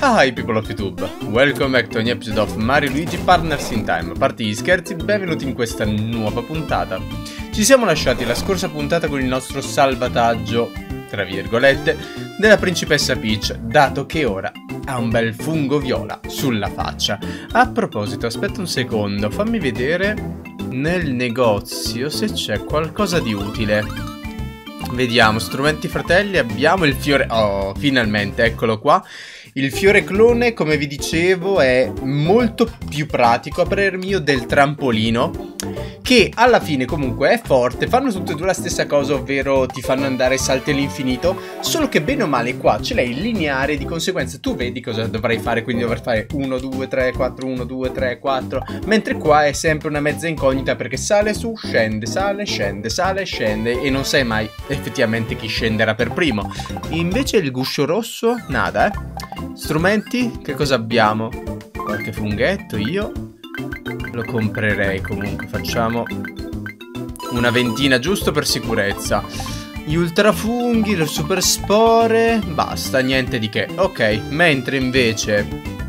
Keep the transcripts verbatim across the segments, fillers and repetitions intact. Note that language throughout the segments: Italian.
Hi people of YouTube, welcome back to an episode of Mario Luigi Partners in Time. A parte gli scherzi, benvenuti in questa nuova puntata. Ci siamo lasciati la scorsa puntata con il nostro salvataggio, tra virgolette, della principessa Peach, dato che ora ha un bel fungo viola sulla faccia. A proposito, aspetta un secondo, fammi vedere nel negozio se c'è qualcosa di utile. Vediamo, strumenti fratelli, abbiamo il fiore... Oh, finalmente, eccolo qua. Il fiore clone, come vi dicevo, è molto più pratico a parer mio del trampolino, che alla fine comunque è forte, fanno tutte e due la stessa cosa, ovvero ti fanno andare salti all'infinito, solo che bene o male qua ce l'hai lineare, di conseguenza tu vedi cosa dovrai fare, quindi dover fare uno, due, tre, quattro, uno, due, tre, quattro, mentre qua è sempre una mezza incognita perché sale su, scende, sale, scende, sale, scende e non sai mai effettivamente chi scenderà per primo. Invece il guscio rosso, nada, eh. Strumenti, che cosa abbiamo? Qualche funghetto, io lo comprerei comunque, facciamo una ventina giusto per sicurezza. Gli ultrafunghi, le super spore, basta, niente di che. Ok, mentre invece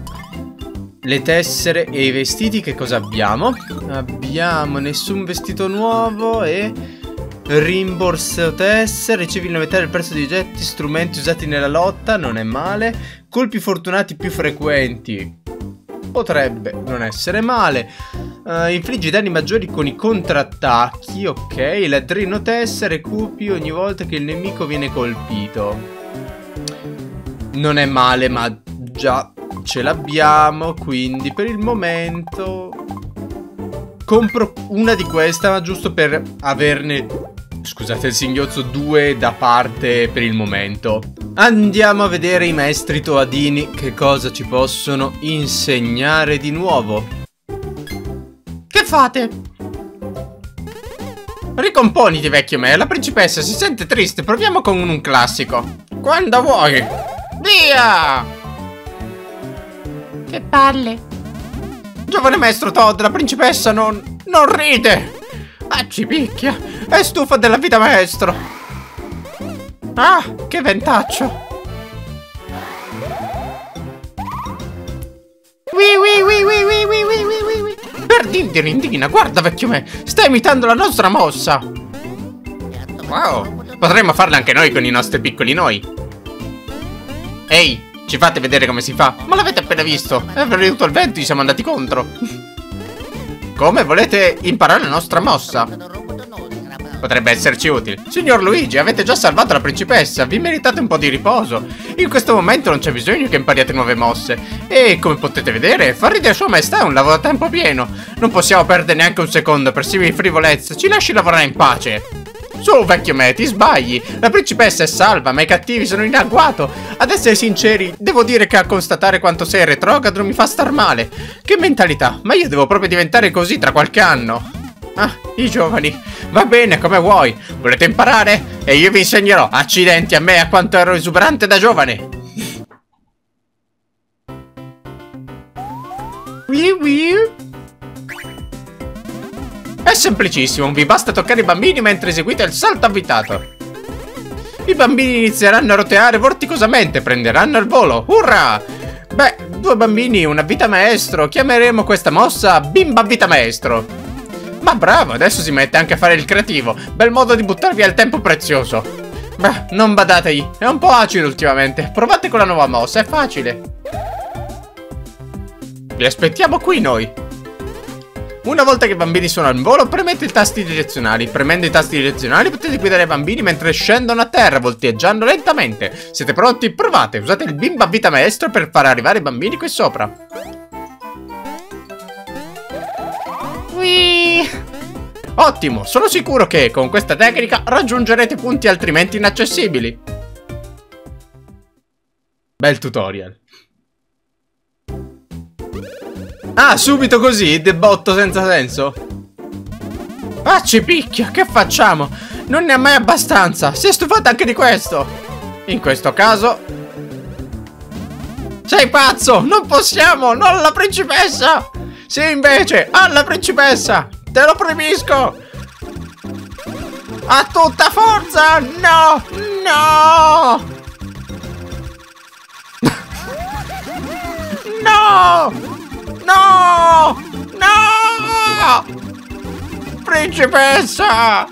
le tessere e i vestiti, che cosa abbiamo? Abbiamo nessun vestito nuovo e... rimborso tessere, ricevi la metà del prezzo degli oggetti, strumenti usati nella lotta, non è male. Colpi fortunati più frequenti, potrebbe non essere male. uh, Infliggi danni maggiori con i contrattacchi, ok. Ladrino tessere, recupi ogni volta che il nemico viene colpito. Non è male, ma già ce l'abbiamo, quindi per il momento compro una di queste, ma giusto per averne, scusate il singhiozzo, due da parte per il momento. Andiamo a vedere i maestri Toadini che cosa ci possono insegnare di nuovo. Che fate? Ricomponiti, vecchio me, la principessa si sente triste, proviamo con un classico. Quando vuoi. Via! Che palle. Giovane maestro Toad, la principessa non... non ride. Ah, ci picchia. È stufa della vita maestro. Ah, che ventaccio. Ui ui ui ui ui ui ui ui ui. Perdindirindina, guarda vecchio me, stai imitando la nostra mossa. Wow, potremmo farla anche noi con i nostri piccoli noi. Ehi, ci fate vedere come si fa? Ma l'avete appena visto, è venuto il vento e ci siamo andati contro. Come, volete imparare la nostra mossa? Potrebbe esserci utile. Signor Luigi, avete già salvato la principessa, vi meritate un po' di riposo. In questo momento non c'è bisogno che impariate nuove mosse. E come potete vedere, far ridere sua maestà è un lavoro a tempo pieno. Non possiamo perdere neanche un secondo per simili frivolezze. Ci lasci lavorare in pace. Su, vecchio me, ti sbagli. La principessa è salva, ma i cattivi sono in agguato. Ad essere sinceri, devo dire che a constatare quanto sei retrogrado mi fa star male. Che mentalità, ma io devo proprio diventare così tra qualche anno. Ah, i giovani. Va bene, come vuoi. Volete imparare? E io vi insegnerò. Accidenti a me, a quanto ero esuberante da giovane. È semplicissimo, vi basta toccare i bambini mentre eseguite il salto avvitato. I bambini inizieranno a roteare vorticosamente, prenderanno il volo. Urrà! Beh, due bambini, una vita maestro. Chiameremo questa mossa Bimba Vita Maestro. Ma bravo, adesso si mette anche a fare il creativo. Bel modo di buttarvi al tempo prezioso. Beh, non badategli, è un po' acido ultimamente. Provate con la nuova mossa, è facile. Vi aspettiamo qui noi. Una volta che i bambini sono al volo, premete i tasti direzionali. Premendo i tasti direzionali potete guidare i bambini mentre scendono a terra, volteggiando lentamente. Siete pronti? Provate, usate il Bimba Vita Maestro per far arrivare i bambini qui sopra. Ottimo, sono sicuro che con questa tecnica raggiungerete punti altrimenti inaccessibili. Bel tutorial. Ah, subito così? Debotto senza senso? Ah, ci picchia, che facciamo? Non ne ha mai abbastanza, si è stufata anche di questo. In questo caso... Sei pazzo, non possiamo, non la principessa. Sì, invece, alla principessa. Te lo proibisco! A tutta forza! No! No! No! No! No! Principessa!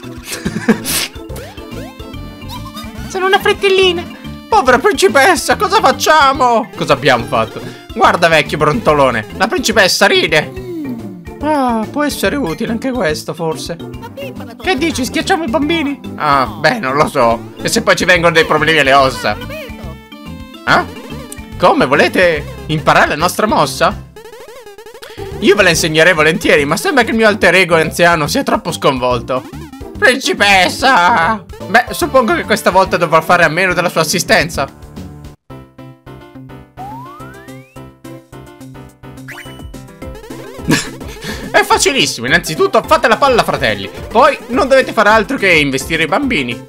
Sono una frettellina. Povera principessa, cosa facciamo? Cosa abbiamo fatto? Guarda, vecchio brontolone, la principessa ride. Ah, può essere utile anche questo, forse. Che dici, schiacciamo i bambini? Ah, beh, non lo so. E se poi ci vengono dei problemi alle ossa? Ah? Come, volete imparare la nostra mossa? Io ve la insegnerei volentieri, ma sembra che il mio alter ego anziano sia troppo sconvolto. Principessa! Beh, suppongo che questa volta dovrò fare a meno della sua assistenza. È facilissimo, innanzitutto fate la palla, fratelli. Poi non dovete fare altro che investire i bambini.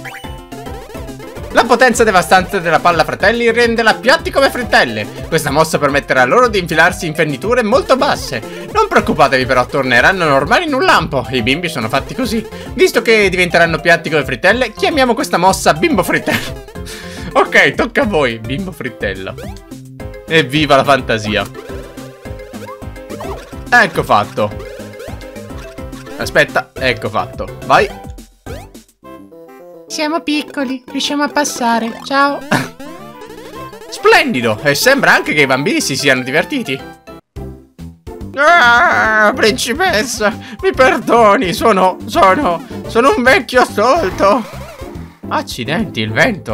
La potenza devastante della palla, fratelli, renderla piatti come frittelle. Questa mossa permetterà loro di infilarsi in ferniture molto basse. Non preoccupatevi però, torneranno normali in un lampo. I bimbi sono fatti così. Visto che diventeranno piatti come frittelle, chiamiamo questa mossa bimbo frittella. Ok, tocca a voi, bimbo frittella. Evviva la fantasia. Ecco fatto. Aspetta, ecco fatto. Vai. Siamo piccoli, riusciamo a passare. Ciao. Splendido. E sembra anche che i bambini si siano divertiti. Ah, principessa, mi perdoni, sono, sono, sono un vecchio stolto. Accidenti, il vento.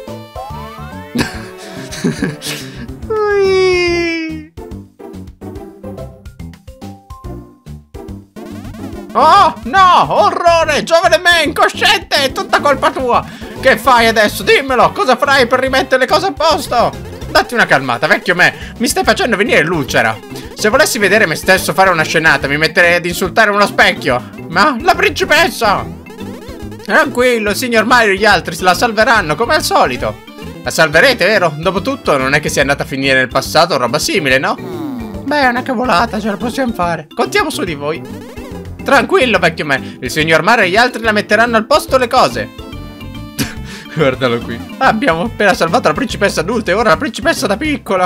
Oh, no, orrore, giovane me, incosciente, è tutta colpa tua. Che fai adesso? Dimmelo, cosa farai per rimettere le cose a posto? Datti una calmata, vecchio me, mi stai facendo venire l'ulcera. Se volessi vedere me stesso fare una scenata, mi metterei ad insultare uno specchio. Ma la principessa! Tranquillo, il signor Mario e gli altri se la salveranno, come al solito. La salverete, vero? Dopotutto non è che sia andata a finire nel passato o roba simile, no? Beh, è una cavolata, ce la possiamo fare. Contiamo su di voi. Tranquillo, vecchio me, il signor Mario e gli altri la metteranno al posto le cose. Guardalo qui. Abbiamo appena salvato la principessa adulta e ora la principessa da piccola.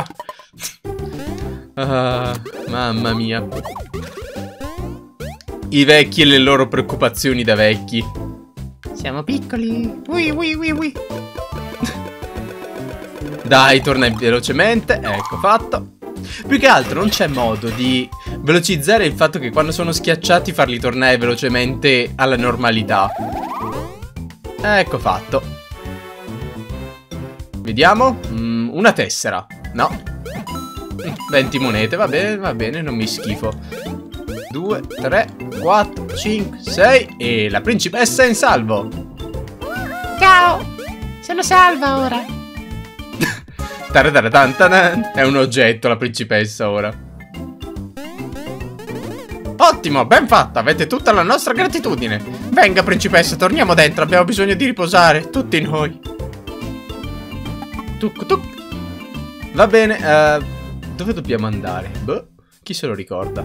Ah, mamma mia. I vecchi e le loro preoccupazioni da vecchi. Siamo piccoli. Ui, ui, ui, ui. Dai, torna velocemente. Ecco fatto. Più che altro non c'è modo di velocizzare il fatto che quando sono schiacciati farli tornare velocemente alla normalità. Ecco fatto. Vediamo. Mm, una tessera. No. venti monete, va bene, va bene, non mi schifo. due, tre, quattro, cinque, sei e la principessa è in salvo. Ciao. Sono salva ora. È un oggetto la principessa ora. Ottimo, ben fatta, avete tutta la nostra gratitudine. Venga principessa, torniamo dentro, abbiamo bisogno di riposare, tutti noi. Tuc tuc. Va bene, uh, dove dobbiamo andare? Boh, chi se lo ricorda?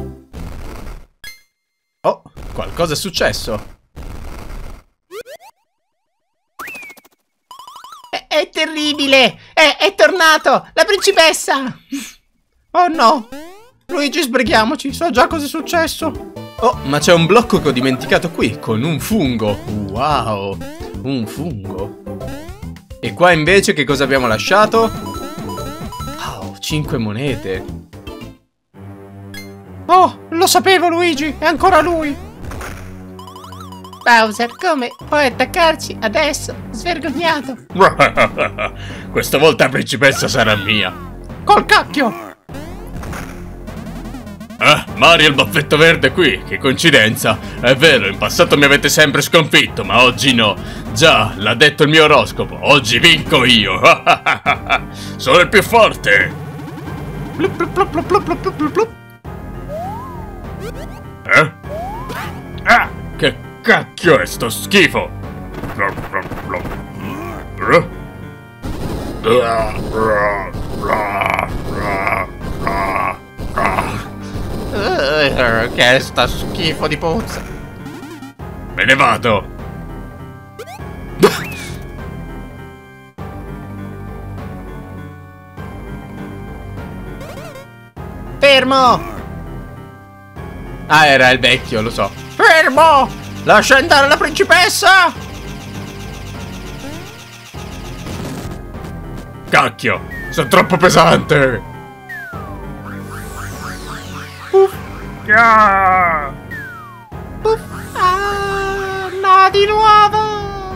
Oh, qualcosa è successo. È terribile! È, è tornato! La principessa! Oh no! Luigi, sbrighiamoci, so già cosa è successo. Oh, ma c'è un blocco che ho dimenticato qui, con un fungo. Wow, un fungo. E qua invece che cosa abbiamo lasciato? Wow, cinque monete. Oh, lo sapevo Luigi, è ancora lui! Bowser, come puoi attaccarci adesso? Svergognato! Questa volta la principessa sarà mia. Col cacchio! Ah, Mario il baffetto verde qui, che coincidenza. È vero, in passato mi avete sempre sconfitto, ma oggi no. Già, l'ha detto il mio oroscopo, oggi vinco io. Sono il più forte. Plup, plup, plup, plup, plup, plup, plup, plup. Eh? Ah, che cacchio è sto schifo? Uh, che è sta schifo di puzza? Me ne vado. fermo! Ah, era il vecchio, lo so. Fermo! Lascia andare la principessa! Cacchio, sono troppo pesante. Uff. Yeah. Uff. Ah, no, di nuovo!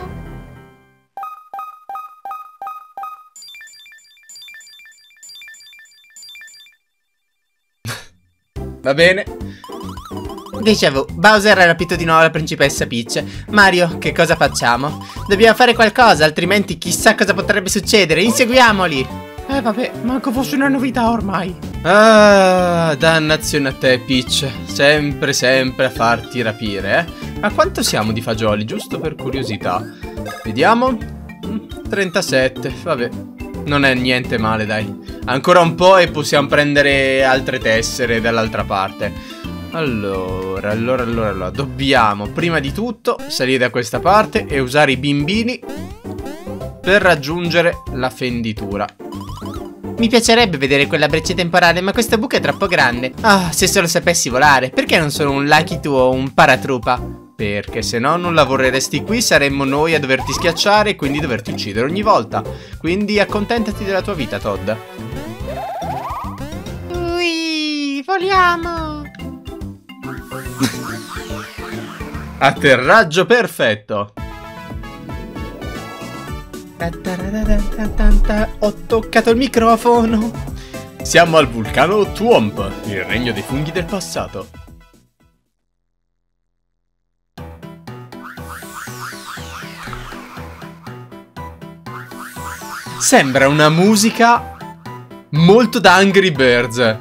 Va bene. Dicevo, Bowser ha rapito di nuovo la principessa Peach. Mario, che cosa facciamo? Dobbiamo fare qualcosa, altrimenti chissà cosa potrebbe succedere. Inseguiamoli! Eh vabbè, manco fosse una novità ormai. Ah, dannazione a te, Peach. Sempre, sempre a farti rapire, eh. Ma quanto siamo di fagioli, giusto per curiosità? Vediamo. trentasette, vabbè. Non è niente male, dai. Ancora un po' e possiamo prendere altre tessere dall'altra parte. Allora, allora, allora, allora. Dobbiamo, prima di tutto, salire da questa parte e usare i bimbini per raggiungere la fenditura. Mi piacerebbe vedere quella breccia temporale, ma questa buca è troppo grande. Ah, se solo sapessi volare. Perché non sono un Lucky Tu o un Paratrupa? Perché se no non lavoreresti qui, saremmo noi a doverti schiacciare e quindi doverti uccidere ogni volta. Quindi accontentati della tua vita, Todd. Ui, voliamo! Atterraggio perfetto. Ho toccato il microfono. Siamo al vulcano Thwomp, il regno dei funghi del passato. Sembra una musica molto da Angry Birds.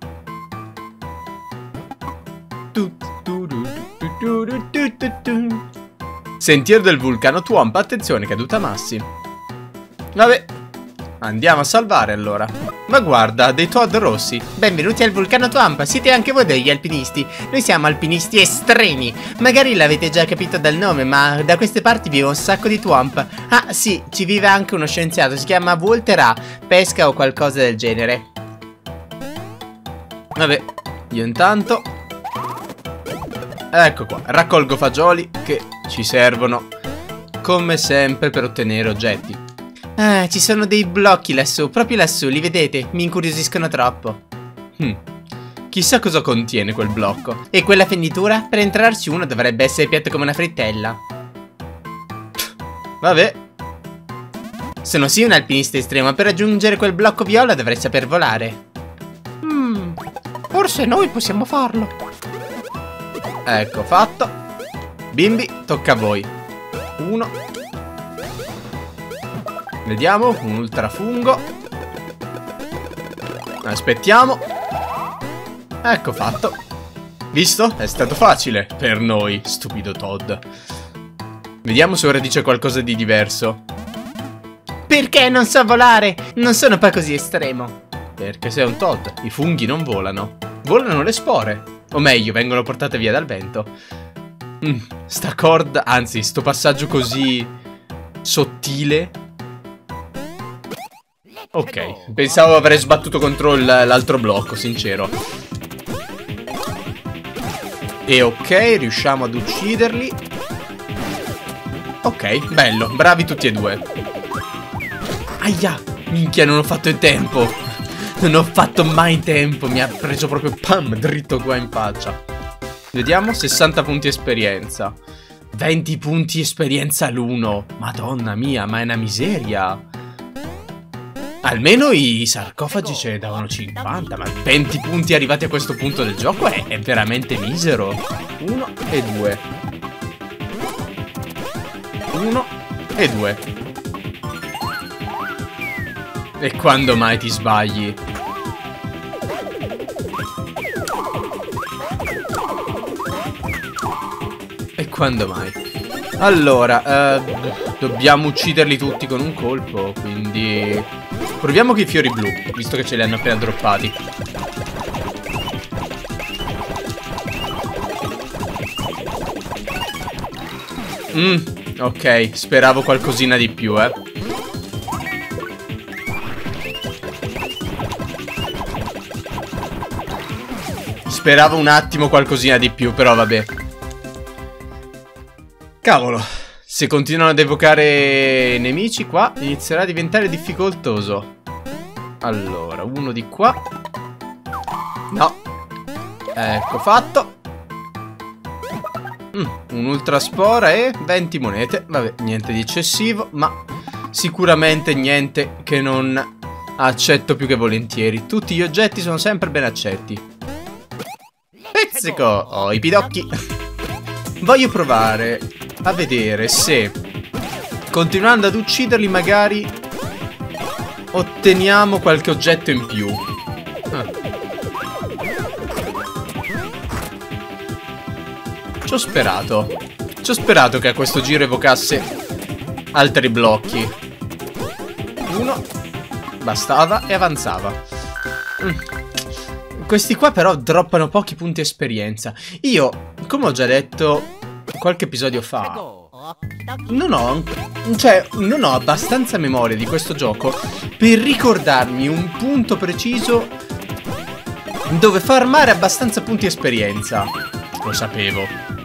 Sentiero del vulcano Thwomp, attenzione, caduta massi. Vabbè, andiamo a salvare allora. Ma guarda, dei Toad rossi. Benvenuti al vulcano Thwomp, siete anche voi degli alpinisti. Noi siamo alpinisti estremi. Magari l'avete già capito dal nome, ma da queste parti vive un sacco di Thwomp. Ah sì, ci vive anche uno scienziato, si chiama Walter A. Pesca o qualcosa del genere. Vabbè, io intanto ecco qua, raccolgo fagioli che ci servono come sempre per ottenere oggetti. Ah, ci sono dei blocchi lassù, proprio lassù, li vedete? Mi incuriosiscono troppo. Hmm. Chissà cosa contiene quel blocco. E quella fenditura? Per entrarci uno dovrebbe essere piatto come una frittella. Vabbè. Sono sì un alpinista estremo, ma per raggiungere quel blocco viola dovrei saper volare. Hmm, forse noi possiamo farlo. Ecco, fatto. Bimbi, tocca a voi. Uno. Vediamo, un ultrafungo. Aspettiamo. Ecco fatto. Visto? È stato facile per noi, stupido Todd. Vediamo se ora dice qualcosa di diverso. Perché non so volare? Non sono poi così estremo. Perché sei un Todd, i funghi non volano. Volano le spore. O meglio, vengono portate via dal vento. mm, Sta corda, anzi, sto passaggio così sottile. Ok, pensavo avrei sbattuto contro l'altro blocco, sincero. E ok, riusciamo ad ucciderli. Ok, bello, bravi tutti e due. Aia, minchia, non ho fatto in tempo. Non ho fatto mai in tempo, mi ha preso proprio pam, dritto qua in faccia. Vediamo, sessanta punti esperienza. venti punti esperienza l'uno. Madonna mia, ma è una miseria. Almeno i sarcofagi ce ne davano cinquanta, ma venti punti arrivati a questo punto del gioco è, è veramente misero. Uno e due. Uno e due. E quando mai ti sbagli? E quando mai? Allora, eh, dobbiamo ucciderli tutti con un colpo, quindi proviamo con i fiori blu, visto che ce li hanno appena droppati. Mm, ok, speravo qualcosina di più, eh. Speravo un attimo qualcosina di più, però vabbè. Cavolo, se continuano ad evocare nemici qua inizierà a diventare difficoltoso. Allora, uno di qua. No. Ecco fatto. mm, Un'ultraspora e venti monete. Vabbè, niente di eccessivo, ma sicuramente niente che non accetto più che volentieri. Tutti gli oggetti sono sempre ben accetti. Pizzico! Oh, i pidocchi. Voglio provare a vedere se, continuando ad ucciderli, magari otteniamo qualche oggetto in più. ah. Ci ho sperato. Ci ho sperato che a questo giro evocasse altri blocchi. Uno bastava e avanzava. mm. Questi qua però droppano pochi punti esperienza. Io, come ho già detto qualche episodio fa, non ho, cioè, non ho abbastanza memoria di questo gioco per ricordarmi un punto preciso dove farmare abbastanza punti esperienza. Lo sapevo.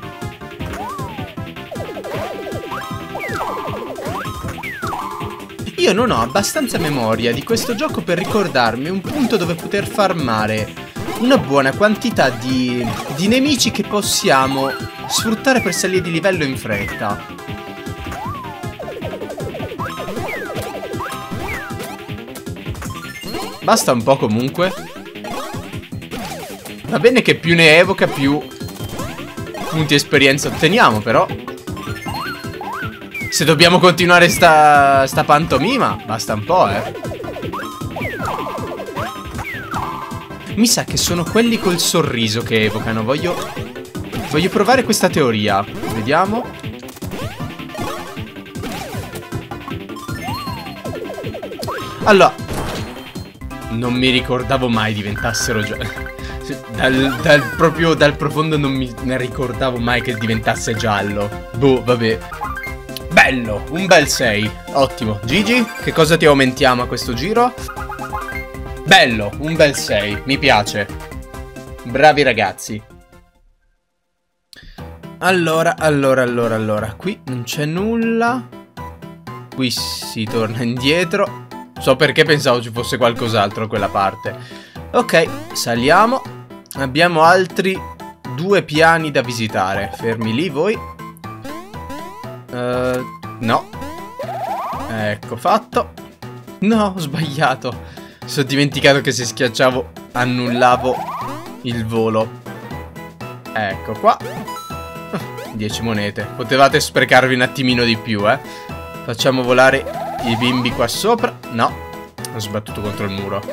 Io non ho abbastanza memoria di questo gioco per ricordarmi un punto dove poter farmare una buona quantità di, di nemici che possiamo sfruttare per salire di livello in fretta. Basta un po' comunque. Va bene che più ne evoca più punti esperienza otteniamo, però se dobbiamo continuare sta, sta pantomima, basta un po', eh. Mi sa che sono quelli col sorriso che evocano. Voglio Voglio provare questa teoria. Vediamo. Allora, non mi ricordavo mai diventassero già dal, dal proprio dal profondo non mi ne ricordavo mai che diventasse giallo. Boh, vabbè. Bello, un bel sei. Ottimo. Gigi, che cosa ti aumentiamo a questo giro? Bello, un bel sei, mi piace. Bravi ragazzi. Allora, allora, allora, allora. Qui non c'è nulla. Qui si torna indietro. So perché pensavo ci fosse qualcos'altro a quella parte. Ok, saliamo. Abbiamo altri due piani da visitare. Fermi lì voi. uh, No. Ecco fatto. No, ho sbagliato. Mi sono dimenticato che se schiacciavo annullavo il volo. Ecco qua. dieci monete. Potevate sprecarvi un attimino di più, eh. Facciamo volare i bimbi qua sopra. No, ho sbattuto contro il muro.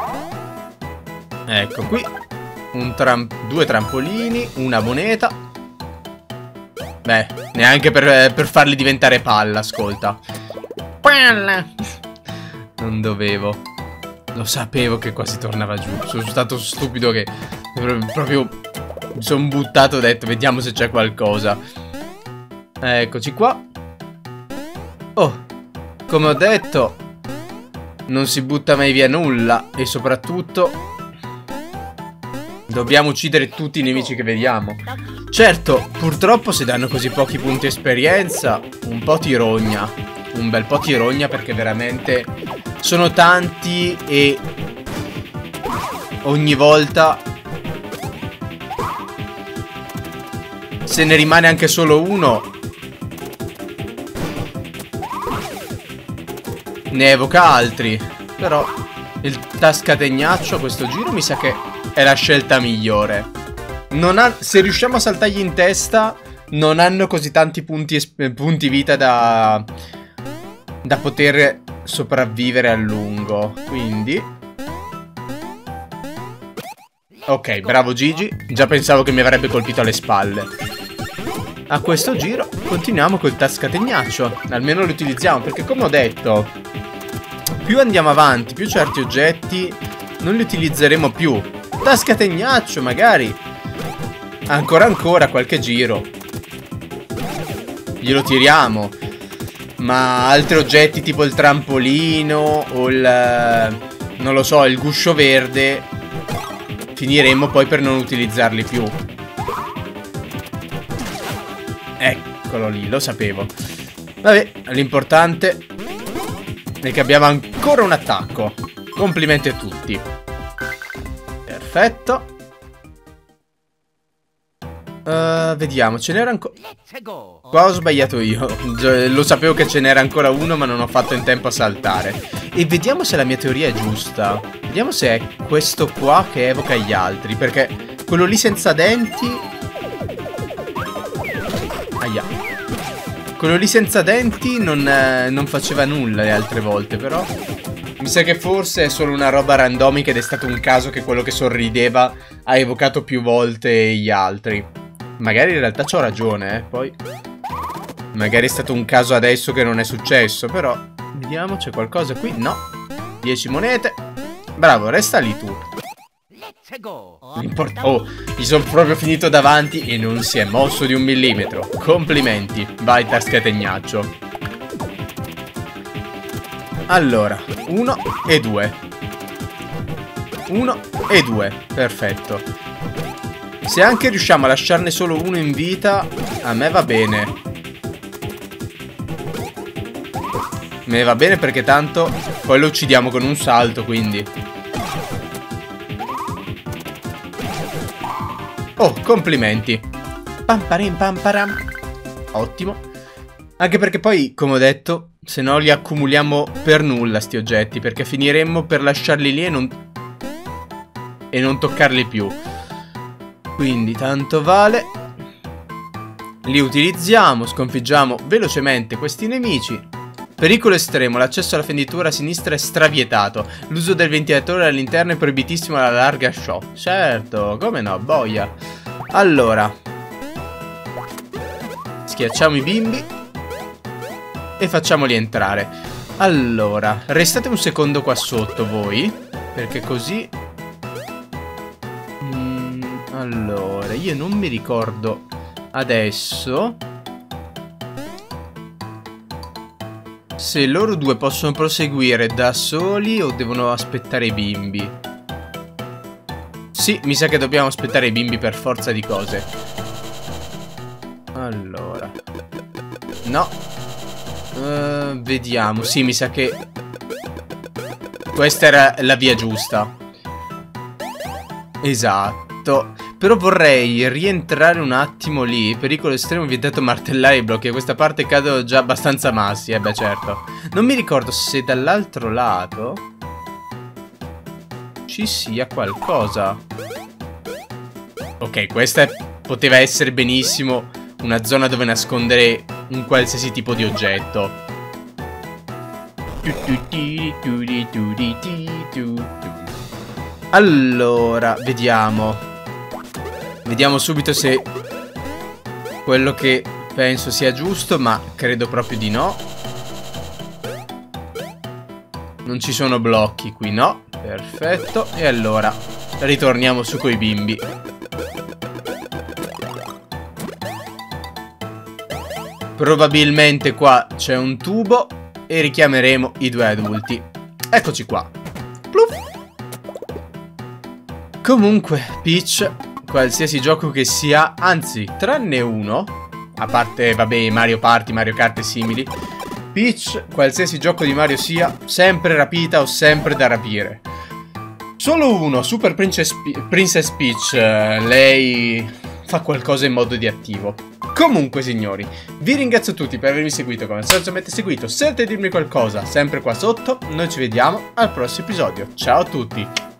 Ecco qui. Un tram due trampolini. Una moneta. Beh, neanche per, per farli diventare palla, ascolta. Palla. Non dovevo. Lo sapevo che qua si tornava giù. Sono stato stupido che proprio mi sono buttato e ho detto vediamo se c'è qualcosa. Eccoci qua. Oh, come ho detto, non si butta mai via nulla. E soprattutto dobbiamo uccidere tutti i nemici che vediamo. Certo, purtroppo se danno così pochi punti esperienza un po' ti rogna. Un bel po' ti rogna perché veramente sono tanti e ogni volta se ne rimane anche solo uno ne evoca altri. Però il tascategnaccio a questo giro mi sa che è la scelta migliore. Non ha, se riusciamo a saltargli in testa non hanno così tanti punti, punti vita da, da poter sopravvivere a lungo. Quindi ok, bravo Gigi. Già pensavo che mi avrebbe colpito alle spalle. A questo giro continuiamo col tascategnaccio. Almeno lo utilizziamo perché, come ho detto, più andiamo avanti, più certi oggetti non li utilizzeremo più. Tascategnaccio, magari ancora ancora qualche giro glielo tiriamo. Ma altri oggetti tipo il trampolino o il, non lo so, il guscio verde finiremmo poi per non utilizzarli più. Eccolo lì, lo sapevo. Vabbè, l'importante è che abbiamo ancora un attacco. Complimenti a tutti. Perfetto. Uh, vediamo, ce n'era ancora... Qua ho sbagliato io. Lo sapevo che ce n'era ancora uno, ma non ho fatto in tempo a saltare. E vediamo se la mia teoria è giusta. Vediamo se è questo qua che evoca gli altri. Perché quello lì senza denti... Aia. Quello lì senza denti non, eh, non faceva nulla le altre volte, però... Mi sa che forse è solo una roba randomica ed è stato un caso che quello che sorrideva ha evocato più volte gli altri. Magari in realtà c'ho ragione, eh, poi... Magari è stato un caso adesso che non è successo, però... Vediamo, c'è qualcosa qui? No. dieci monete. Bravo, resta lì tu. Oh, gli sono proprio finito davanti e non si è mosso di un millimetro. Complimenti, vai tascategnaccio. Allora, uno e due. Uno e due, perfetto. Se anche riusciamo a lasciarne solo uno in vita, a me va bene. Me va bene perché tanto poi lo uccidiamo con un salto, quindi. Oh, complimenti. Pam parim pam param. Ottimo. Anche perché poi, come ho detto, se no li accumuliamo per nulla sti oggetti, perché finiremmo per lasciarli lì e non... E non toccarli più. Quindi tanto vale. Li utilizziamo, sconfiggiamo velocemente questi nemici. Pericolo estremo, l'accesso alla fenditura a sinistra è stravietato. L'uso del ventilatore all'interno è proibitissimo alla larga show. Certo, come no, boia. Allora, schiacciamo i bimbi e facciamoli entrare. Allora, restate un secondo qua sotto voi, perché così... Mm, allora, io non mi ricordo adesso se loro due possono proseguire da soli o devono aspettare i bimbi. Sì, mi sa che dobbiamo aspettare i bimbi per forza di cose. Allora, no. uh, Vediamo. Sì, mi sa che questa era la via giusta. Esatto. Però vorrei rientrare un attimo lì. Pericolo estremo, vietato martellare i blocchi. A questa parte cadono già abbastanza massi. Eh beh, certo. Non mi ricordo se dall'altro lato ci sia qualcosa. Ok, questa è... poteva essere benissimo una zona dove nascondere un qualsiasi tipo di oggetto. Allora, vediamo. Vediamo subito se quello che penso sia giusto, ma credo proprio di no. Non ci sono blocchi qui, no? Perfetto. E allora ritorniamo su coi bimbi. Probabilmente qua c'è un tubo e richiameremo i due adulti. Eccoci qua. Pluff. Comunque, Peach, qualsiasi gioco che sia, anzi, tranne uno, a parte, vabbè, Mario Party, Mario Kart e simili, Peach, qualsiasi gioco di Mario sia, sempre rapita o sempre da rapire. Solo uno, Super Princess, Princess Peach, eh, lei fa qualcosa in modo di attivo. Comunque, signori, vi ringrazio tutti per avermi seguito. Come al solito mi avete seguito, se volete dirmi qualcosa, sempre qua sotto. Noi ci vediamo al prossimo episodio. Ciao a tutti.